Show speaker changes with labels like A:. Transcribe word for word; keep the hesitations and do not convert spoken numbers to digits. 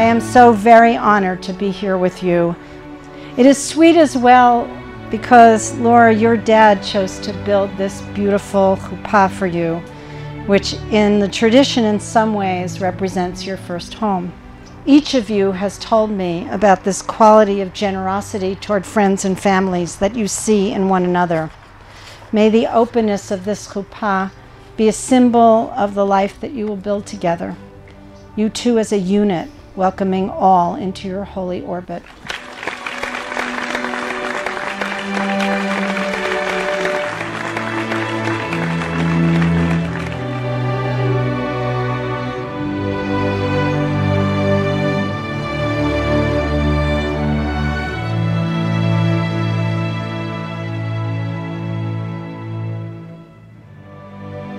A: am so very honored to be here with you. It is sweet as well because, Laura, your dad chose to build this beautiful chuppah for you, which in the tradition in some ways represents your first home. Each of you has told me about this quality of generosity toward friends and families that you see in one another. May the openness of this chuppah be a symbol of the life that you will build together, you two as a unit, welcoming all into your holy orbit.